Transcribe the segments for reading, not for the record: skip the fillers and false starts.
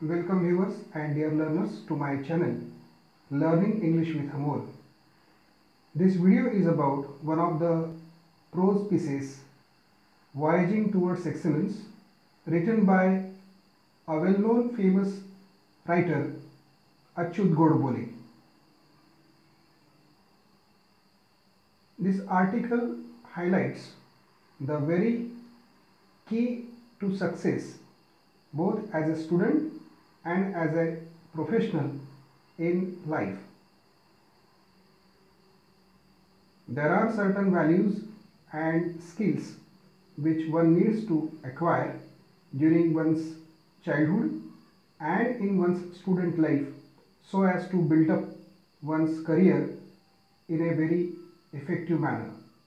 Welcome viewers and dear learners to my channel Learning English with Amol. This video is about one of the prose pieces Voyaging Towards Excellence, written by a well-known famous writer Achyut Godbole. This article highlights the very key to success both as a student and as a professional in life. There are certain values and skills which one needs to acquire during one's childhood and in one's student life so as to build up one's career in a very effective manner.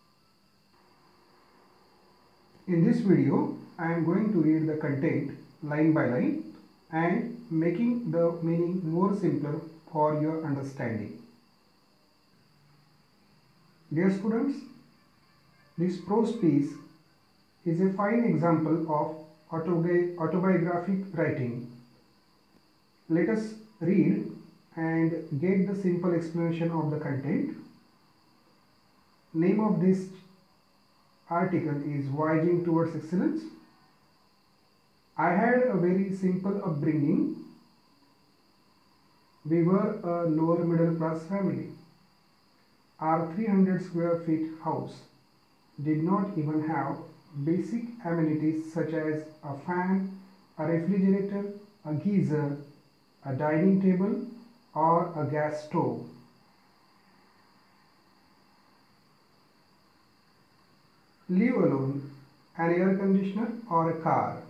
In this video, I am going to read the content line by line and making the meaning more simpler for your understanding. Dear students, this prose piece is a fine example of autobiographic writing. Let us read and get the simple explanation of the content. Name of this article is Voyaging Towards Excellence. I had a very simple upbringing. We were a lower middle class family. Our 300 square feet house did not even have basic amenities such as a fan, a refrigerator, a geyser, a dining table, or a gas stove. Leave alone an air conditioner or a car.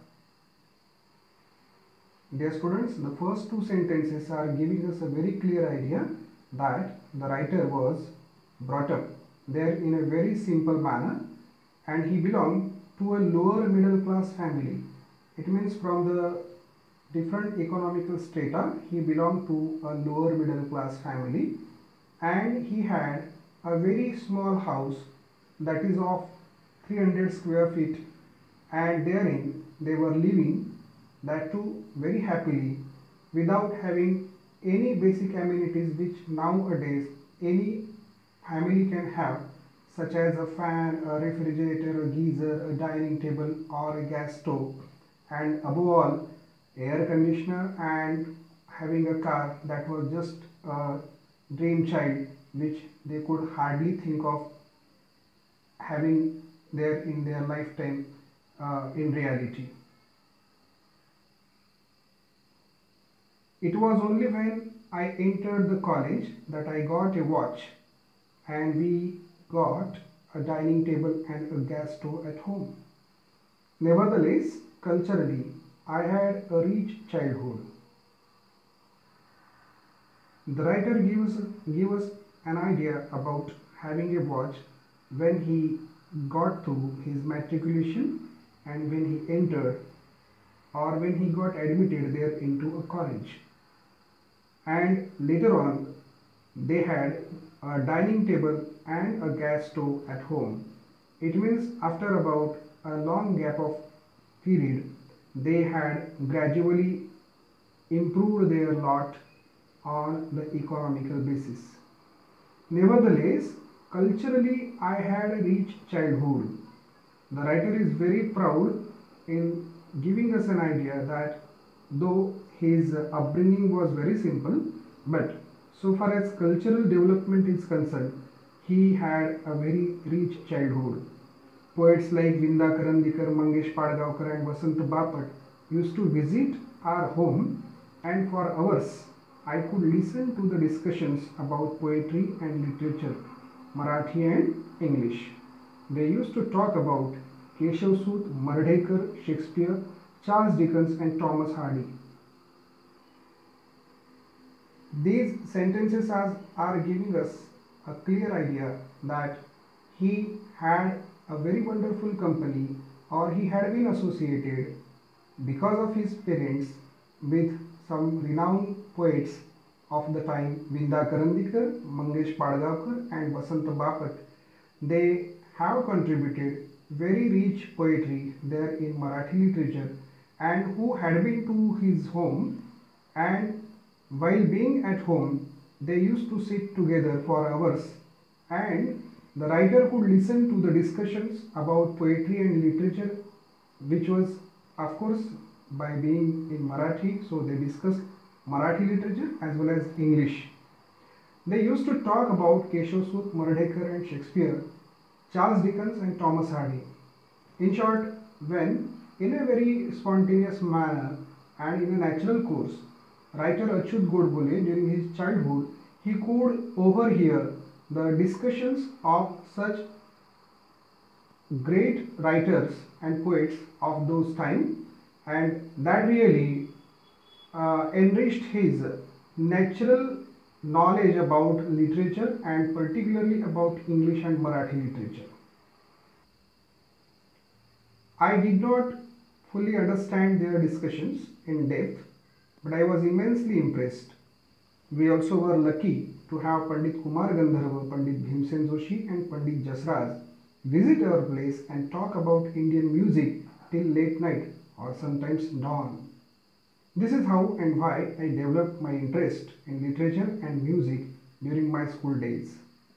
Dear students, the first two sentences are giving us a very clear idea that the writer was brought up there in a very simple manner and he belonged to a lower middle class family. It means from the different economical strata, he belonged to a lower middle class family and he had a very small house that is of 300 square feet and therein they were living, that too very happily, without having any basic amenities which nowadays any family can have, such as a fan, a refrigerator, a geyser, a dining table or a gas stove, and above all air conditioner and having a car that was just a dream child which they could hardly think of having there in their lifetime in reality. It was only when I entered the college that I got a watch and we got a dining table and a gas stove at home. Nevertheless, culturally, I had a rich childhood. The writer gives us an idea about having a watch when he got through his matriculation and when he entered or when he got admitted there into a college. And later on they had a dining table and a gas stove at home. It means after about a long gap of period they had gradually improved their lot on the economical basis. Nevertheless, culturally I had a rich childhood. The writer is very proud in giving us an idea that though his upbringing was very simple, but so far as cultural development is concerned, he had a very rich childhood. Poets like Vinda Karandikar, Mangesh Padgaonkar and Vasant Bapat used to visit our home, and for hours I could listen to the discussions about poetry and literature, Marathi and English. They used to talk about Keshav Sut, Mardekar, Shakespeare, Charles Dickens and Thomas Hardy. These sentences are giving us a clear idea that he had a very wonderful company or he had been associated because of his parents with some renowned poets of the time, Vinda Karandikar, Mangesh Padgaonkar and Vasant Bapat. They have contributed very rich poetry there in Marathi literature and who had been to his home and while being at home, they used to sit together for hours, and the writer could listen to the discussions about poetry and literature, which was, of course, by being in Marathi, so they discussed Marathi literature as well as English. They used to talk about Keshasut, Mardekar and Shakespeare, Charles Dickens and Thomas Hardy. In short, when in a very spontaneous manner and in a natural course, writer Achyut Godbole during his childhood, he could overhear the discussions of such great writers and poets of those time, and that really enriched his natural knowledge about literature and particularly about English and Marathi literature. I did not fully understand their discussions in depth, but I was immensely impressed. We also were lucky to have Pandit Kumar Gandharva, Pandit Bhimsen Joshi and Pandit Jasraj visit our place and talk about Indian music till late night or sometimes dawn. This is how and why I developed my interest in literature and music during my school days.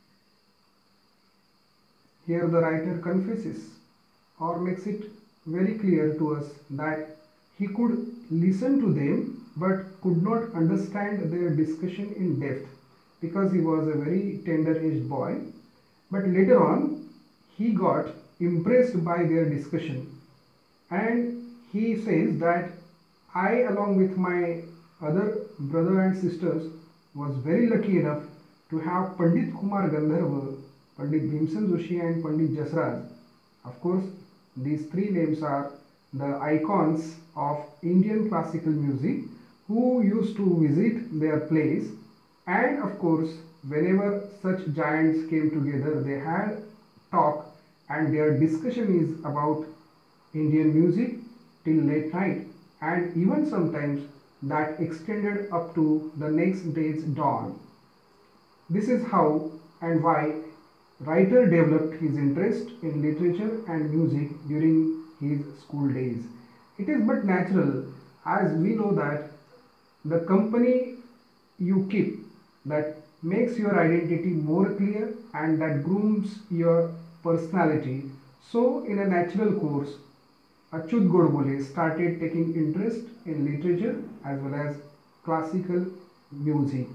Here the writer confesses or makes it very clear to us that he could listen to them but could not understand their discussion in depth because he was a very tender aged boy. But later on, he got impressed by their discussion, and he says that I, along with my other brother and sisters, was very lucky enough to have Pandit Kumar Gandharva, Pandit Bhimsen Joshi and Pandit Jasraj. Of course, these three names are the icons of Indian classical music who used to visit their place, and of course whenever such giants came together they had talk, and their discussion is about Indian music till late night, and even sometimes that extended up to the next day's dawn. This is how and why writer developed his interest in literature and music during his school days. It is but natural, as we know that the company you keep that makes your identity more clear and that grooms your personality. So in a natural course, Achyut Godbole started taking interest in literature as well as classical music.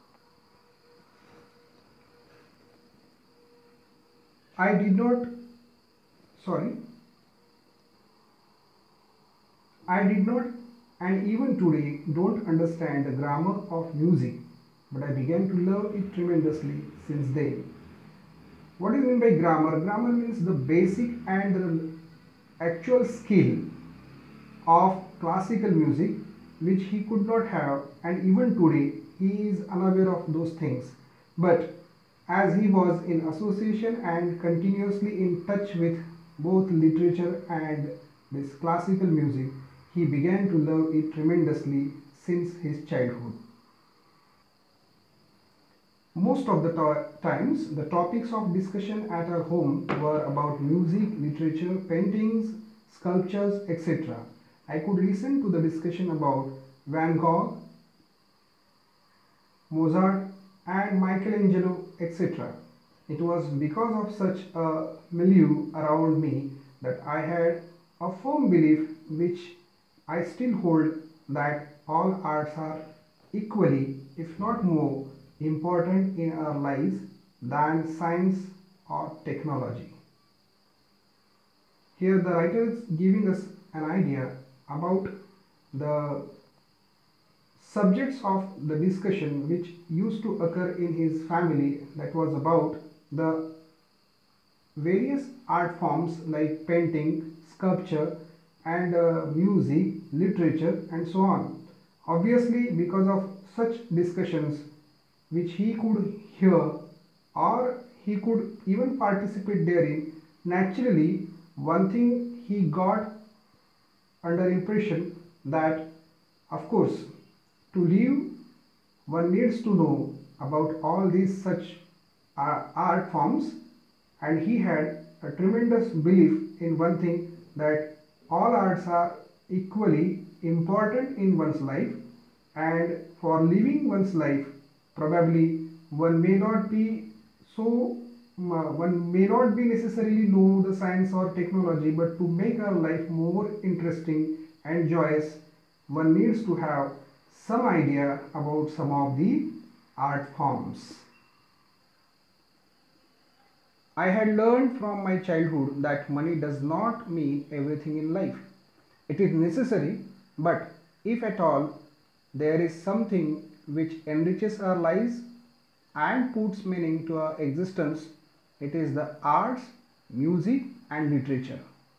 I did not, sorry, I did not and even today don't understand the grammar of music, but I began to love it tremendously since then. What do you mean by grammar? Grammar means the basic and the actual skill of classical music which he could not have, and even today he is unaware of those things. But as he was in association and continuously in touch with both literature and this classical music, he began to love it tremendously since his childhood. Most of the times, the topics of discussion at our home were about music, literature, paintings, sculptures, etc. I could listen to the discussion about Van Gogh, Mozart, and Michelangelo, etc. It was because of such a milieu around me that I had a firm belief, which I still hold, that all arts are equally, if not more, important in our lives than science or technology. Here the writer is giving us an idea about the subjects of the discussion which used to occur in his family, that was about the various art forms like painting, sculpture and music, literature and so on. Obviously, because of such discussions which he could hear or he could even participate therein, naturally one thing he got under impression that of course to live one needs to know about all these such art forms, and he had a tremendous belief in one thing, that all arts are equally important in one's life, And for living one's life, probably one may not be so one may not be necessarily know the science or technology, but to make our life more interesting and joyous, one needs to have some idea about some of the art forms. I had learned from my childhood that money does not mean everything in life. It is necessary, but if at all there is something which enriches our lives and puts meaning to our existence, it is the arts, music, and literature.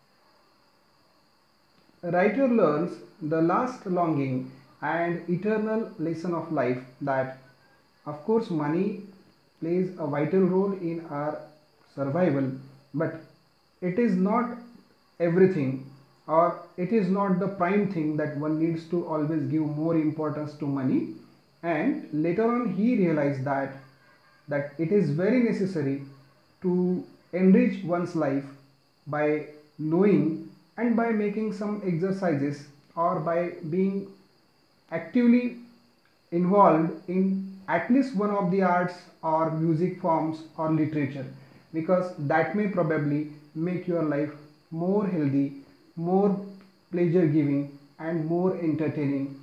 A writer learns the last longing and eternal lesson of life that, of course, money plays a vital role in our survival, but it is not everything, or it is not the prime thing that one needs to always give more importance to money. And later on he realized that it is very necessary to enrich one's life by knowing and by making some exercises, or by being actively involved in at least one of the arts or music forms or literature, because that may probably make your life more healthy, more pleasure giving, and more entertaining.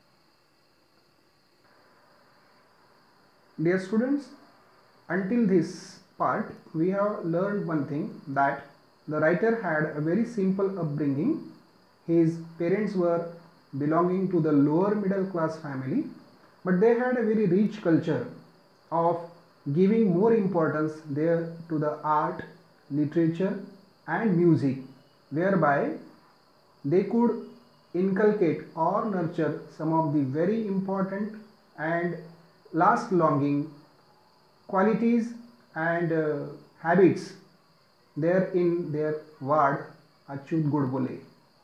Dear students, until this part we have learned one thing, that the writer had a very simple upbringing. His parents were belonging to the lower middle class family, but they had a very rich culture of giving more importance there to the art, literature, and music, whereby they could inculcate or nurture some of the very important and last longing qualities and habits there in their ward Achyut Godbole.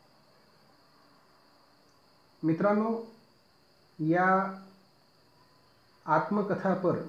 मित्रांनो, या आत्मकथापर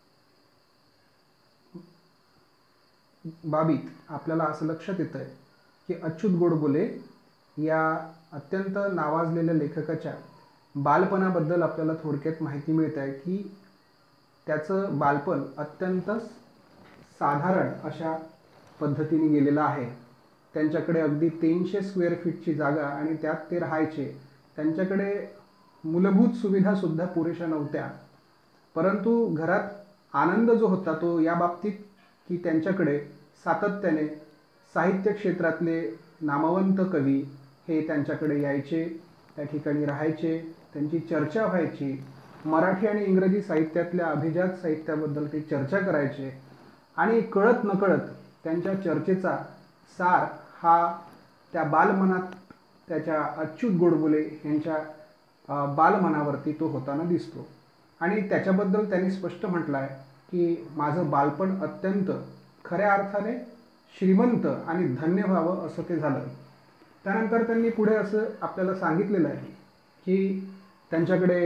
बाबीत आपल्याला असं लक्षात येतं की अच्युत गोडबोले या अत्यंत नावाजलेल्या लेखकाच्या बालपणाबद्दल आपल्याला थोडक्यात माहिती मिळते आहे की त्याचं बालपण अत्यंत साधारण अशा पद्धतीने गेलेलं आहे. त्यांच्याकडे अगदी 300 स्क्वेअर फीटची जागा आणि त्यात ते राहायचे. त्यांच्याकडे मूलभूत सुविधासुद्धा पुरेशा नव्हत्या, परंतु घरात आनंद जो होता तो या बाबतीत की त्यांच्याकडे सातत्याने साहित्य क्षेत्रातले नामवंत कवी हे त्यांच्याकडे यायचे, त्या ठिकाणी राहायचे, त्यांची चर्चा व्हायची. मराठी आणि इंग्रजी साहित्यातल्या अभिजात साहित्याबद्दल ते चर्चा करायचे आणि कळत नकळत त्यांच्या चर्चेचा सार हा त्या बालमनात त्याच्या अच्युत गोडबोले यांच्या बालमनावरती तो होताना दिसतो. आणि त्याच्याबद्दल त्यांनी स्पष्ट म्हटलं आहे की माझं बालपण अत्यंत खऱ्या अर्थाने श्रीमंत आणि धन्य व्हावं असं ते झालं. त्यानंतर त्यांनी पुढे असं आपल्याला सांगितलेलं आहे की त्यांच्याकडे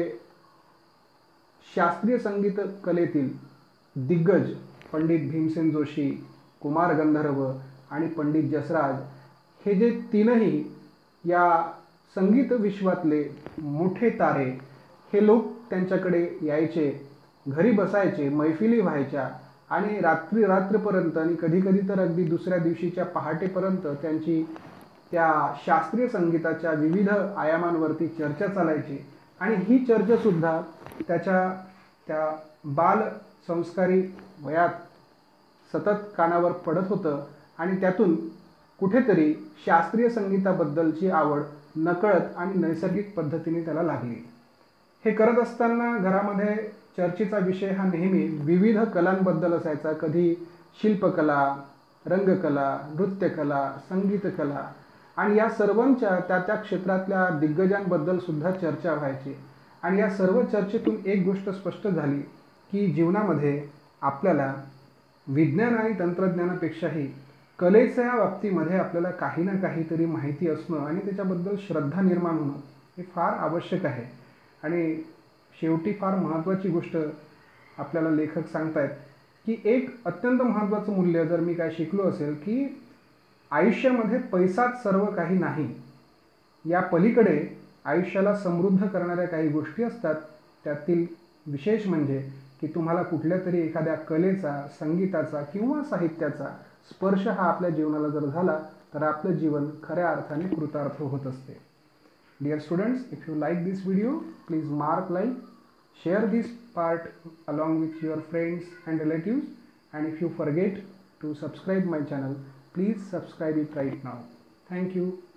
शास्त्रीय संगीत कलेतील दिग्गज पंडित भीमसेन जोशी, कुमार गंधर्व आणि पंडित जसराज हे जे तीनही या संगीत विश्वातले मोठे तारे हे लोक त्यांच्याकडे यायचे, घरी बसायचे, मैफिली व्हायच्या आणि रात्रीपर्यंत आणि कधीकधी तर अगदी दुसऱ्या दिवशीच्या पहाटेपर्यंत त्यांची त्या शास्त्रीय संगीताच्या विविध आयामांवरती चर्चा चालायची. आणि ही चर्चासुद्धा त्या बाल संस्कारी वयात सतत कानावर पडत होतं आणि त्यातून कुठेतरी शास्त्रीय संगीताबद्दलची आवड नकळत आणि नैसर्गिक पद्धतीने त्याला लागली. हे करत असताना घरामध्ये चर्चेचा विषय हा नेहमी विविध कलांबद्दल असायचा. कधी शिल्पकला, रंगकला, नृत्यकला, संगीतकला आणि या सर्वांच्या त्या क्षेत्रातल्या दिग्गजांबद्दल सुद्धा चर्चा व्हायची. आणि या सर्व चर्चेतून एक गोष्ट स्पष्ट झाली की जीवनामध्ये आपल्याला विज्ञान आणि तंत्रज्ञानापेक्षाही कलेच्या बाबतीमध्ये आपल्याला काही ना काहीतरी माहिती असणं आणि त्याच्याबद्दल श्रद्धा निर्माण होणं हे फार आवश्यक आहे. आणि शेवटी फार महत्त्वाची गोष्ट आपल्याला लेखक सांगतायत की एक अत्यंत महत्त्वाचं मूल्य जर मी काय शिकलो असेल की आयुष्यामध्ये पैसाच सर्व काही नाही, या पलीकडे आयुष्याला समृद्ध करणाऱ्या काही गोष्टी असतात. त्यातील विशेष म्हणजे की तुम्हाला कुठल्या तरी एखाद्या कलेचा, संगीताचा किंवा साहित्याचा स्पर्श हा आपल्या जीवनाला जर झाला तर आपलं जीवन खऱ्या अर्थाने कृतार्थ होत असते. Dear students, if you like this video, please mark like, share this part along with your friends and relatives, and if you forget to subscribe my channel, please subscribe it right now. Thank you.